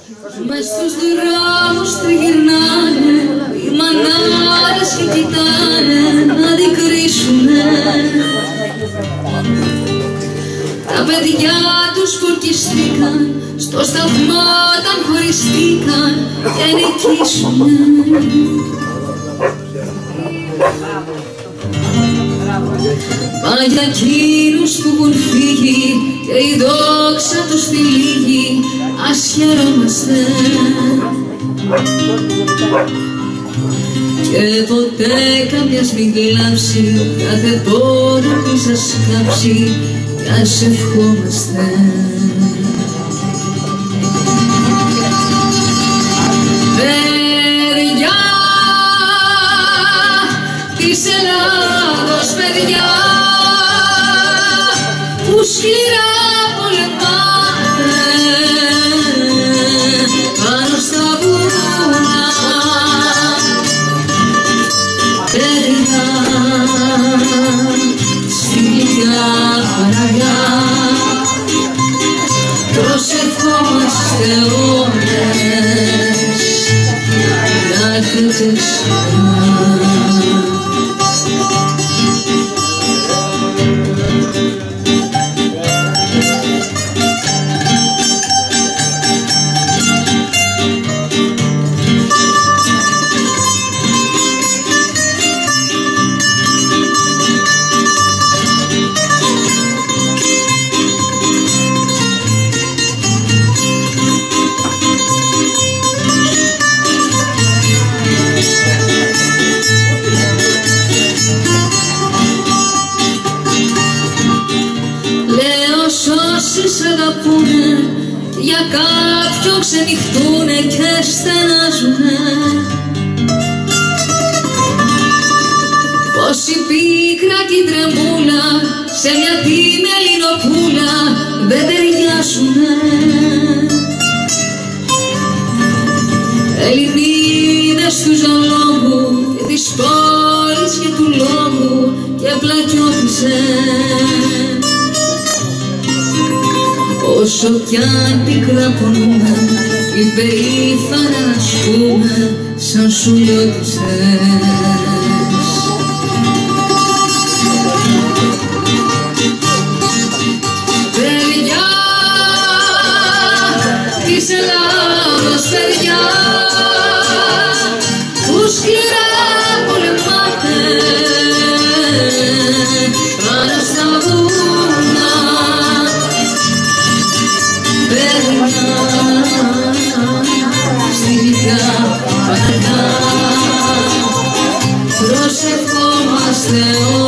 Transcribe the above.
Μες στους δρόμους τριγυρνάνε οι μανάδες και κοιτάνε να δικρίσουνε. Τα παιδιά τους φορκιστήκαν στο σταθμό όταν χωριστήκαν και νικήσουνε. Μα για εκείνους που έχουν φύγει και η δόξα τους τυλίγει, ας χαιρόμαστε. Και ποτέ καμιάς μην κλάψει, κάθε πόνο που σας κάψει, κι ας ευχόμαστε. Παιδιά της Ελλάδος, παιδιά που σκληρά πολεμάτε πάνω στα βουνά, παιδιά στη γλυκιά παραλιά, προσευχόμαστε όλες να έρθετε ξανά. Όσοι σ' αγαπούνε για κάποιον ξενυχτούνε και στενάζουνε, πως η πίκρα κι η τρεμούλα σε μια τίμη Ελληνοπούλα δεν ταιριάζουνε. Ελληνίδες του Ζαλόγου και της πόλης και του λόγου και πλακιώτισες. Όσο κι αν πικρά πονούμε, υπερήφανα να σπούμε σαν σουλιώτισες. Παιδιά της Ελλάδος, παιδιά που σκληρά πολεμάτε πάνω στα βουνά, στη γλυκιά παραλιά, προσευχόμαστε όλοι.